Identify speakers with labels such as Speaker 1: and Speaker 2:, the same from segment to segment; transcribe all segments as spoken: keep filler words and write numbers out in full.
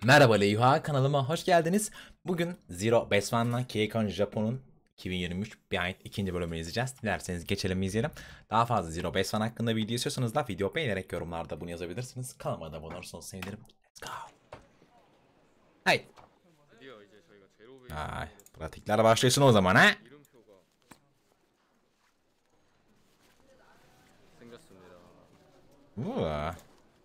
Speaker 1: Merhaba Leyha, kanalıma hoş geldiniz. Bugün Zero Best One'la Keikon Japon'un iki bin yirmi üç Behind ikinci bölümünü izleyeceğiz. Dilerseniz geçelim izleyelim. Daha fazla Zero Best One hakkında video istiyorsanız da video beğenerek yorumlarda bunu yazabilirsiniz. Kanalıma da abone olursanız sevinirim. Let's go. Haydi. Ay, pratikler başlıyorsun o zaman ha. 우와.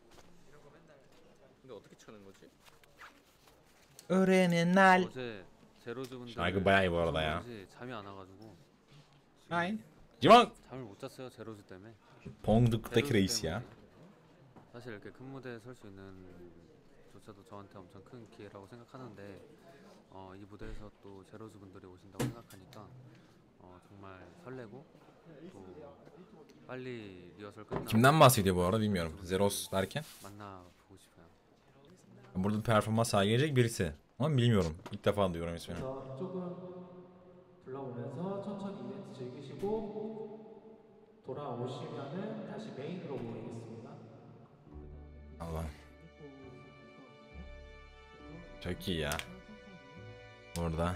Speaker 2: 근데 어떻게 쳐는 거지?
Speaker 1: öğrenin 날.
Speaker 2: 어제 제로즈분들
Speaker 1: şarkı bayağı iyi bu arada ya.
Speaker 2: 잠이 안 와가지고
Speaker 1: Ay. Civan.
Speaker 2: 잠을 못 잤어요. 제로즈 때문에.
Speaker 1: Pongduk'taki reis ya.
Speaker 2: 사실 이렇게 큰 무대에 설 수 있는 조차도 저한테 엄청 큰 기회라고 생각하는데 어, 이 무대에서 또 제로즈 분들이 오신다고 생각하니까 어, 정말 설레고 또 빨리 리허설 끝나고
Speaker 1: Kimden bahsediyor bu arada bilmiyorum. Zeros derken.
Speaker 2: 만나보고 싶어요.
Speaker 1: Burada performans sergileyecek birisi. Ama bilmiyorum. İlk defa duyuyorum ismini.
Speaker 3: 조금 불러오면서 천천히 이벤트 즐기시고 돌아오시면은 다시 메인으로 모이겠습니다.
Speaker 1: Allah. Çok iyi ya. Burada.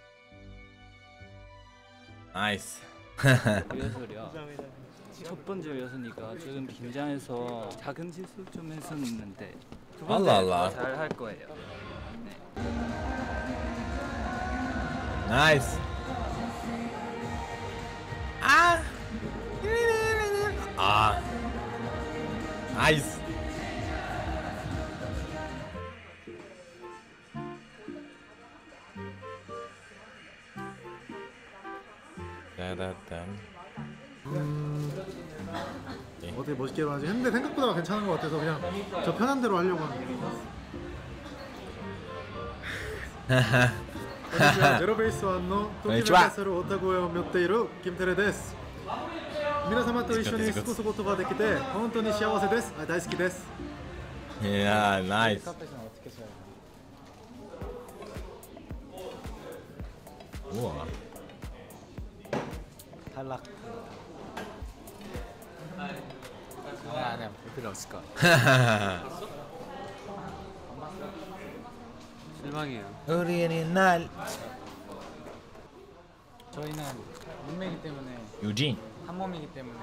Speaker 1: Nice.
Speaker 4: 리허설이야. 첫 번째 리허설이니까 조금 긴장해서 작은 실수 좀 했었는데 두 번째
Speaker 1: Allah Allah.
Speaker 4: 잘 할 거예요. 네.
Speaker 1: Nice. Ah. Ah. Nice. 따다단.
Speaker 5: 어떻게 멋있게 하지 했는데 생각보다 괜찮은 것 같아서 그냥 저 편한 대로 하려고 하는 제로베이스 완노 도키메카사를 오타고에 몇ている 김태래です皆様と一緒に過ごすことができて本当に幸せです大好きです
Speaker 1: Yeah, nice. 우와.
Speaker 4: 탈락. 아니야, 필요 없을 것.
Speaker 2: 실망이에요.
Speaker 1: öğrenin 날.
Speaker 6: 저희는 룸메이기 때문에
Speaker 1: 유진.
Speaker 6: 한 몸이기 때문에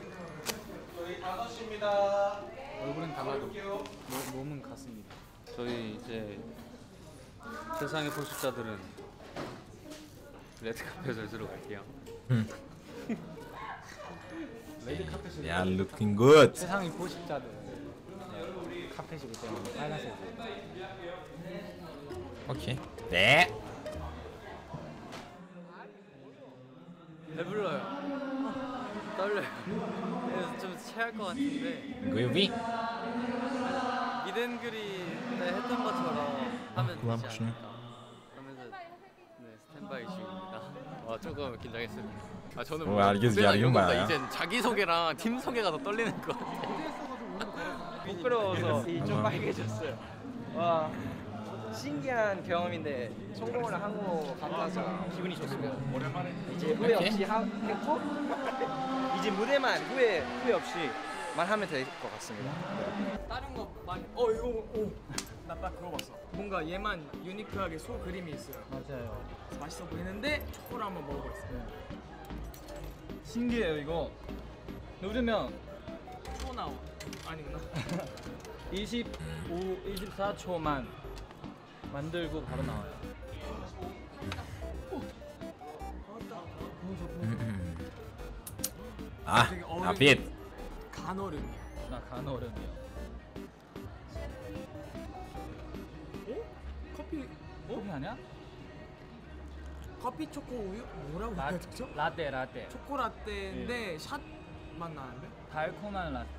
Speaker 6: 얼굴은 달라도 몸- 몸은 같습니다.
Speaker 2: 저희 이제 세상의 포식자들은 레드카펫을 들어갈게요.
Speaker 1: Yeah, looking good.
Speaker 6: 세상의 포식자들 카펫이기 때문에 빨간색이
Speaker 1: 오케이. 네.
Speaker 2: 배불러요. 떨려요. 그래서 좀 체할 것 같은데
Speaker 1: 구비.
Speaker 2: 미덴그리 때 했던 것처럼 하면
Speaker 1: 그만
Speaker 2: 되지
Speaker 1: 보시네.
Speaker 2: 않을까 하면서 네 스탠바이 중입니다. 와 조금 긴장했습니다. 아 저는
Speaker 1: 뭐,
Speaker 2: 뭐
Speaker 1: 알겠어,
Speaker 2: 무대나 이런
Speaker 1: 알겠는
Speaker 2: 거보다
Speaker 1: 거야.
Speaker 2: 이젠 자기 소개랑 팀 소개가 더 떨리는 것 같아.
Speaker 7: 부끄러워서 이 좀 빨개졌어요. 와 신기한 경험인데 성공을 한 것 같아서 기분이 좋습니다. 이제 후회 없이 하, 했고 이제 무대만 후회 후회 없이만 하면 될 것 같습니다.
Speaker 6: 다른 거 많이 어 이거 오나딱 그거 봤어. 뭔가 얘만 유니크하게 소 그림이 있어요. 맞아요. 맛있어 보이는데 초코를 한번 먹어보겠습니다. 신기해요 이거. 누르면 초 나오. 아니구나. 이십오, 이십사 초만 만들고 바로 나와요.
Speaker 1: 아, 아빛.
Speaker 6: 간얼음이야. 나 간얼음이요. 어? 커피? 어? 커피 아니야? 커피 초코 우유? 뭐라고
Speaker 4: 라,
Speaker 6: 해야 되죠?
Speaker 4: 라떼 라떼.
Speaker 6: 초코라떼인데 샷 맛 나는데?
Speaker 4: 달콤한 라떼.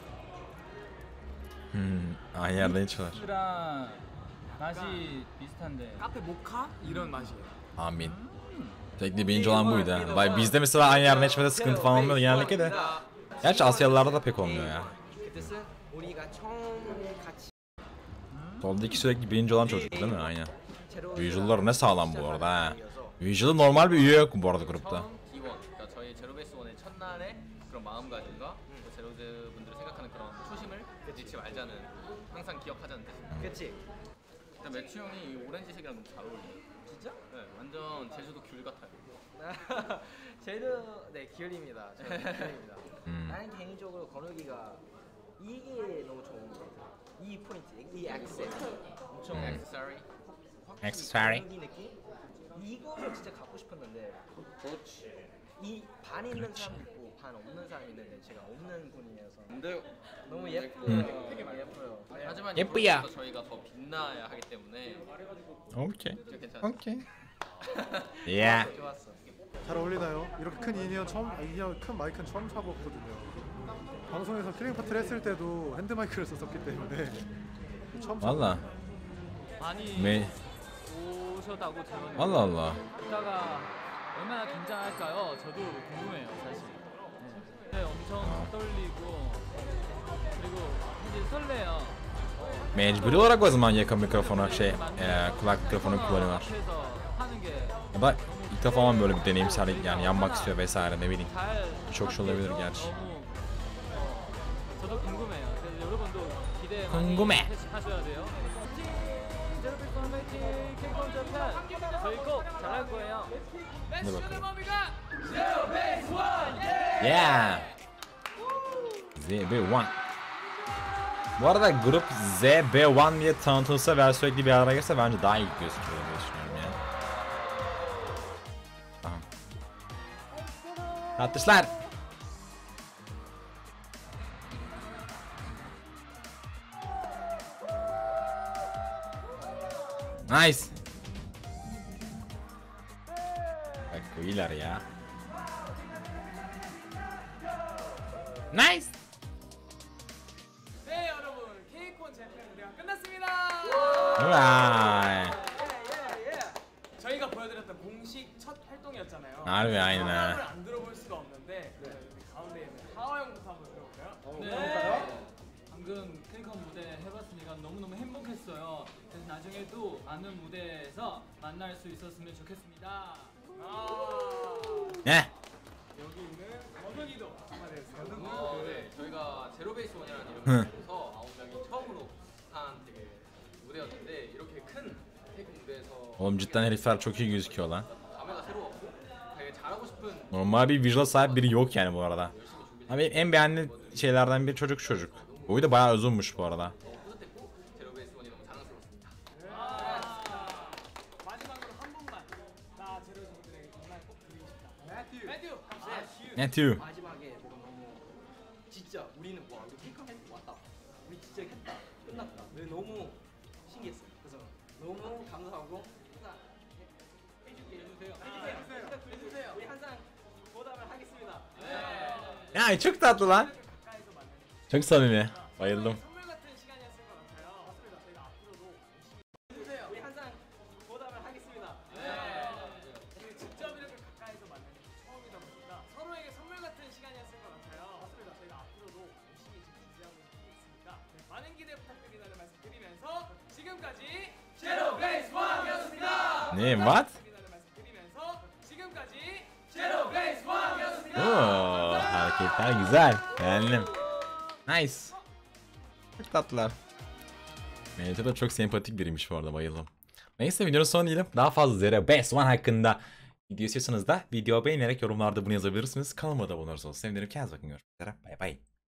Speaker 1: 음, aynı yerden içiyorlar.
Speaker 4: 랑 맛이 비슷한데.
Speaker 6: 카페 모카? 이런 맛이에요.
Speaker 1: Amin. Tekli birinci olan buydu ha. Vay, bizde mesela aynı yerden içmede sıkıntı falan olmuyor genellikle de. Gerçi Asyalılarda da pek olmuyor ya.
Speaker 7: 그때는 우리가 처음 같이
Speaker 1: Soldaki sürekli birinci olan çocuk değil mi? Aynen. Visual'lar ne sağlam bu arada ha. Visual'ı normal bir üye yok bu arada grupta.
Speaker 2: 기원, 그러니까 저희 제로베이스 원의 첫날의 그런 마음가짐과 또 제로즈 분들을 생각하는 그런 초심을 잊지 말자는 항상 기억하자는 뜻입니다.
Speaker 7: 그치?
Speaker 8: 진짜 매추 형이 이 오렌지색이랑 너무 잘 어울려요.
Speaker 7: 진짜?
Speaker 8: 네, 완전 제주도 귤 같아요.
Speaker 7: 쟤도 네 귤입니다. 저는 귤입니다.
Speaker 1: 음.
Speaker 7: 나는 개인적으로 건욱이가 이게 너무 좋은 것 같아. 이 포인트, 이 액센트 엄청
Speaker 8: 액세서리.
Speaker 1: 액세서리.
Speaker 7: 건욱이 느낌? 이거를 진짜 갖고 싶었는데 이 반 있는 사람 있고 반 없는 사람 있는데 제가 없는 분이어서
Speaker 8: 근데
Speaker 7: 너무 예뻐요.
Speaker 1: 음.
Speaker 7: 되게 예뻐요.
Speaker 8: 하지만
Speaker 1: 예쁘야.
Speaker 8: 이거보다 저희가 더 빛나야 하기 때문에
Speaker 1: 오케이.
Speaker 8: 진짜 괜찮아요.
Speaker 1: 오케이. 예.
Speaker 7: 좋았어.
Speaker 5: 잘 어울리나요? 이렇게 큰 인이어 처음, 아, 인이어 큰 마이크는 처음 사봤거든요. 방송에서 킬링 파트를 했을 때도 핸드 마이크를 썼었기 때문에 처음
Speaker 1: والله
Speaker 4: 많이
Speaker 1: 매
Speaker 4: 오셨다고 들었는데
Speaker 1: والله والله
Speaker 4: 이따가 얼마나 긴장할까요? 저도 궁금해요 사실. 네, 네, 엄청 떨리고 그리고 이제 설레요.
Speaker 1: mecburi olarak o zaman yakın mikrofonu şey e, kulak mikrofonu kullanıyorlar.
Speaker 4: 앞에서 하는 게
Speaker 1: Ya da ilk defa ama böyle bir deneyimsel yani yanmak istiyor vesaire ne bileyim.
Speaker 4: 잘
Speaker 1: Çok şey olabilir
Speaker 4: 돼서
Speaker 1: gerçi.
Speaker 4: 너무, 어, 저도 궁금해요. 그래서 여러분도 기대
Speaker 1: 궁금해.
Speaker 4: 많이 하셔야 돼요. 제로백번 파이팅! 킹콩 자판! 저희 꼭 잘할 거예요.
Speaker 1: Hadi bakalım.
Speaker 6: 범위가
Speaker 1: Yeah. Z B bir. Bu arada grup Z B bir diye tanıtılsa ve sürekli bir araya girse bence daha iyi gözüküyor diye düşünüyorum yani. Tamam. Atışlar. Nice. Bak iyiler ya. Nice.
Speaker 6: 네 여러분 케이콘 재팬 무대가 끝났습니다.
Speaker 1: Vay.
Speaker 6: 저희가 보여드렸던 공식 첫 활동이었잖아요.
Speaker 1: Harbi aynen
Speaker 6: 성함을
Speaker 1: ha.
Speaker 6: 안 들어볼 수가 없는데 네. 여기 가운데 있는 하와 형부터 한번 들어볼까요?
Speaker 4: 네. 방금 캔컨 무대 해봤으니까 너무너무 행복했어요. 그래서 나중에 또 많은 무대에서 만날 수 있었으면 좋겠습니다.
Speaker 6: 아
Speaker 1: Ne?
Speaker 6: 여기 있는 건욱이도 한마디 해주세요.
Speaker 8: 어, 네, 저희가 제로베이스 원이라는 이름을 해서 아홉 명이 처음으로 한 되게 무대였는데 이렇게 큰 케이크 무대에서
Speaker 1: Oğlum cidden herifler çok iyi gözüküyor lan.
Speaker 8: 감회가 새로웠고 되게 잘하고 싶은
Speaker 1: Normal bir visual sahip biri yok yani bu arada. Abi en beğendiğim şeylerden biri çocuk çocuk. Boyu da bayağı uzunmuş bu arada.
Speaker 8: 뿌듯했고 제로베이스 원이 너무 자랑스러웠습니다.
Speaker 6: 마지막으로 한 분만 나 제로즈 분들에게 정말 꼭 드리고 싶다. 매튜. 매튜.
Speaker 1: Matthew.
Speaker 7: 마지막에 내가 너무 진짜 우리는 와 우리 킹컨 했 왔다. 우리 진짜 했다. 끝났다. 네, 너무 신기했어요. 그래서 너무 감사하고 항상 해줄게 해주세요. 해주세요. 해주세요. 우리 항상 보답을 하겠습니다.
Speaker 1: Ya çok tatlı lan.
Speaker 6: 가까이서 만나는
Speaker 1: Çok samimi. Bayıldım.
Speaker 6: 선물 같은 시간이었을 것 같아요. 맞습니다. 저희가 앞으로도
Speaker 7: 해주세요. 우리 항상 보답을 하겠습니다.
Speaker 6: 저희 직접 이렇게 가까이서 만나는 게 처음이다 보니까 서로에게 선물 같은 시간이었을 것 같아요. 맞습니다. 저희가 앞으로도 열심히 지금 준비하고 있으니까 네, 많은 기대 부탁드린다는 말씀 드리면서 지금까지 제로 베이스 원이었습니다.
Speaker 1: Ne what?
Speaker 6: 드린다는 말씀 드리면서 지금까지 제로 베이스 원이었습니다.
Speaker 1: Oo, hareketler güzel. Beğendim. Nice. Çok tatlılar. Mehmet'e de çok sempatik biriymiş bu arada, bayıldım. Neyse videonun sonu diyelim. Daha fazla Zero Best One hakkında video istiyorsanız da video beğenerek yorumlarda bunu yazabilirsiniz. Kanalıma da abone olursanız sevinirim. Kendinize bakın. Görüşmek üzere. Bay bay.